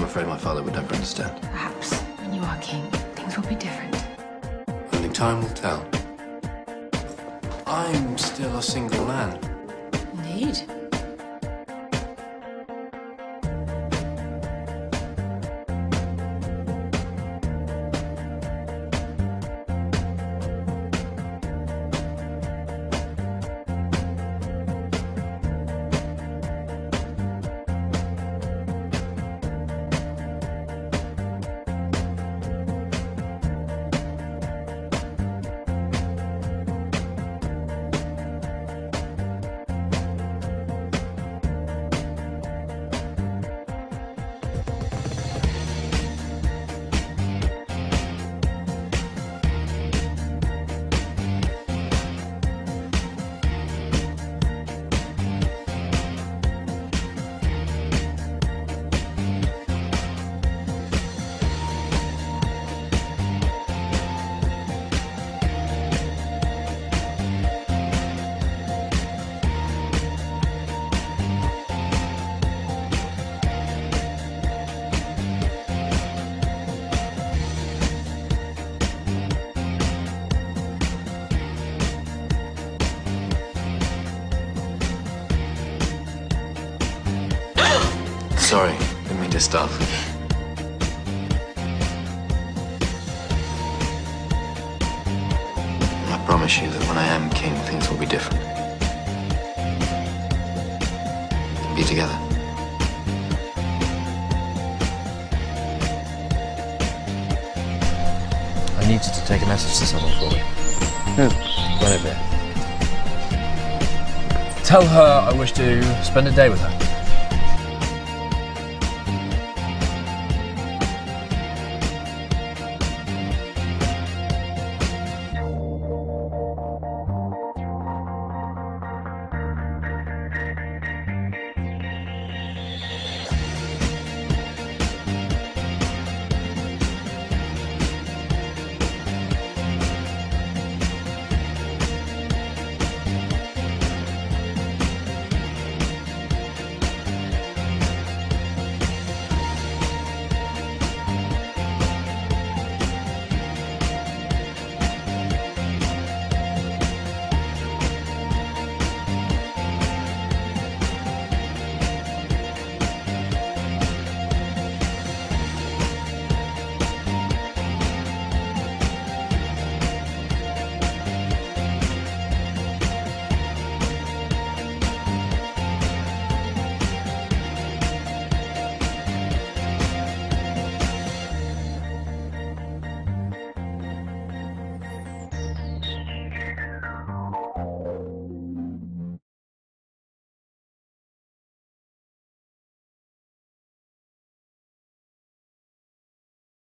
afraid my father would never understand. Perhaps when you are king, things will be different. Only time will tell. I'm still a single man. Indeed. Sorry, didn't mean to stop. I promise you that when I am king, things will be different. We'll be together. I need you to take a message to someone for me. Who? Run it there. Tell her I wish to spend a day with her.